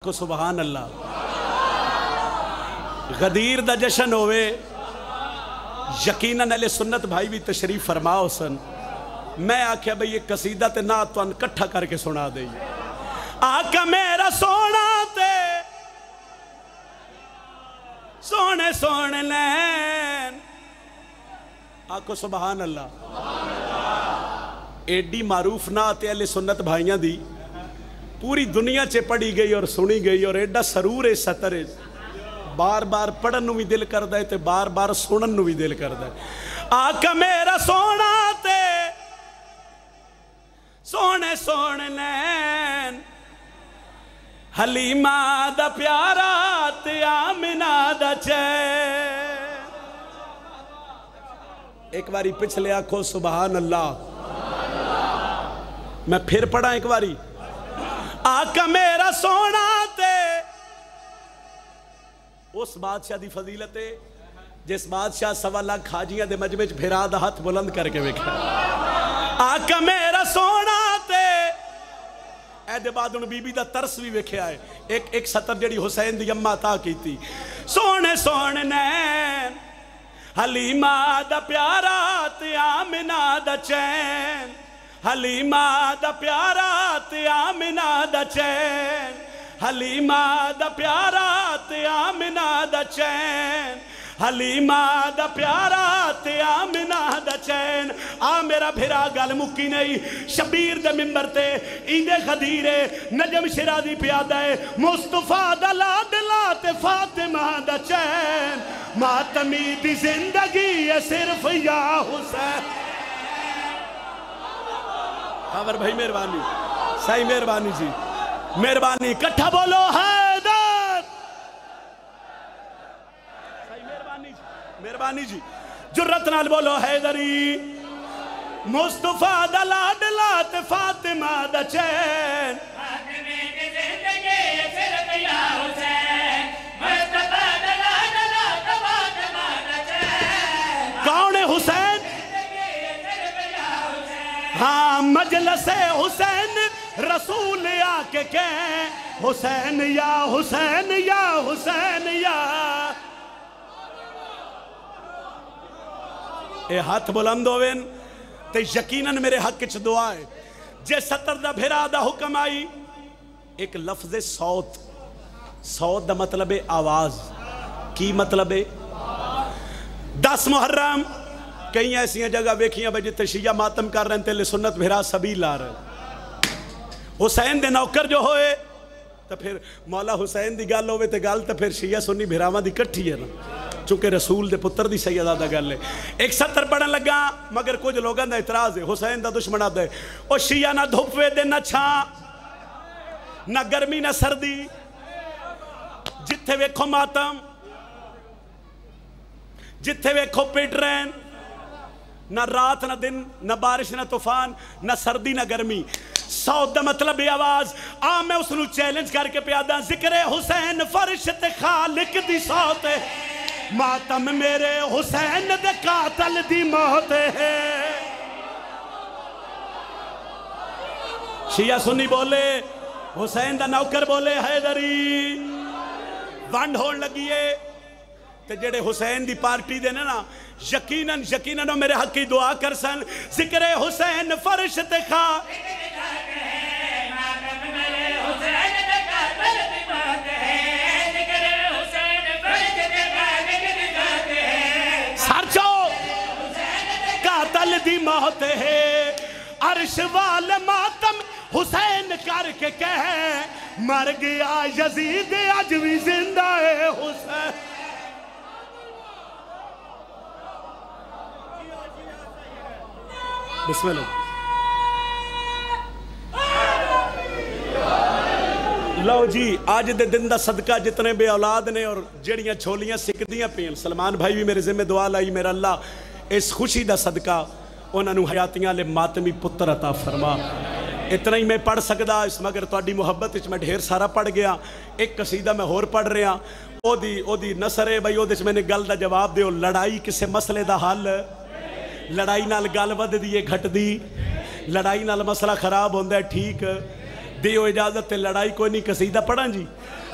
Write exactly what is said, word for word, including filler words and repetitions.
کو سبحان اللہ غدیر دا جشن ہوئے یقیناً اہل سنت بھائی بھی تشریف فرماؤ سن میں آکھیا بھئی یہ قصیدہ تے نعت تو ان کٹھا کر کے سنا دے آقا میرا سونا تے سونے سونے لین آکھو سبحان اللہ ایڈی معروف نعت اہل سنت بھائیاں دی پوری دنیا چے پڑھی گئی اور سنی گئی اور ایڈا سرور سطر بار بار پڑھن نو بھی دل کردہ ہے تے بار بار سنن نو بھی دل کردہ ہے آقا میرا سونا تے سونے سونے لین حلیمہ دا پیارا تے آمنہ دا چین ایک باری پچھلے آنکھو سبحان اللہ میں پھر پڑھا ایک باری آقا میرا سونا تے اس بادشاہ دی فضیلت ہے جس بادشاہ سوا لاکھ حاجیاں دے مجمع پھرا دا ہاتھ بلند کر کے وکھا آقا میرا سونا تے اے دے بعد ان بی بی دا ترس بھی وکھیا ہے ایک ایک سطر جڑی حسین دی اممہ عطا کی تھی سونے سونے نین حلیمہ دا پیارا تے آمنہ دا چین حلیمہ دا پیارا تے آمنہ دا چین حلیمہ دا پیارا تے آمنہ دا چین حلیمہ دا پیارا تے آمنہ دا چین آ میرا بھرا گل مکی نہیں شبیر دے ممبر تے ایندے خدیرے نجم شرازی پیادہ ہے مصطفیٰ دا لادلا تے فاطمہ دا چین ماتمی دی زندگی ہے صرف یا حسین خبر بھائی مہربانی صحیح مہربانی جی مہربانی کٹھا بولو حیدر صحیح مہربانی جی مہربانی جی جرت نال بولو حیدری مصطفیٰ دا لاڈلا تے فاطمہ دا چین فاطمہ دی زندگی صرف یا حسین مصطفیٰ دا لاڈلا تے فاطمہ دا چین کون ہے حسین ہاں مجلس حسین رسول آکے کہیں حسین یا حسین یا حسین یا اے ہاتھ بلند ہوئن تے یقیناً میرے حق کچھ دعا ہے جے ستر دا بھرا دا حکم آئی ایک لفظ صوت صوت دا مطلب ہے آواز کی مطلب ہے دس محرم کئی ایسی جگہ ویکھیاں بھائی جتے شیعہ ماتم کر رہے ہیں تیلے سنت بھرا سبیل لا رہے ہیں حسین دے نوکر جو ہوئے تو پھر مولا حسین دی گال ہوئے تے گال تو پھر شیعہ سنی بھراواں دی کٹھی ہے نا چونکہ رسول دے پتر دی سیدہ دا گال ہے ایک ستر پڑھن لگا مگر کچھ لوگاں دا اعتراض ہے حسین دا دشمنہ دے او شیعہ نہ دھوپوے دے نہ چھاں نہ گرمی نہ سردی جتھے ویکھو ماتم جتھے ویکھو پیٹ رہن نہ رات نہ دن نہ بارش نہ طوفان نہ سردی نہ گرمی صوت دا مطلب ہے آواز آم میں اس نو چیلنج کر کے پیادا ذکر حسین فرشت خالق دی صوت ہے ماتم میرے حسین دے قاتل دی موت ہے شیعہ سنی بولے حسین دا نوکر بولے حیدری ونڈ ہون لگیے تے جڑے حسین دی پارٹی دے نا یقیناً یقیناً میرے حق کی دعا کر سن ذکر حسین فرشت خالق سرچو قاتل دی موت ہے عرش وال ماتم حسین کر کے کہے مر گیا یزید آج بھی زندہ ہے حسین بسم اللہ لو جی آج دے دن دا صدقہ جتنے بے اولاد نے اور جڑیاں چھولیاں سکدیاں پین سلمان بھائی بھی میرے ذمہ دعا لائی میرا اللہ اس خوشی دا صدقہ انہاں نو حیاتیاں لے ماتمی پتر عطا فرما اتنا ہی میں پڑھ سکدا اس مگر تواڈی محبت وچ میں ڈھیر سارا پڑھ گیا ایک قصیدہ میں ہور پڑھ رہا او دی او دی نثر ہے بھائی او دے میں نے گل دا جواب دیو لڑائی کسے مسئلے دا حل لڑائی نال گل ود دی گھٹ دی لڑائی نال مسئلہ خراب ہوندا ہے ٹھیک دیو اجازت تے لڑائی کوئی نہیں قصیدہ پڑھاں جی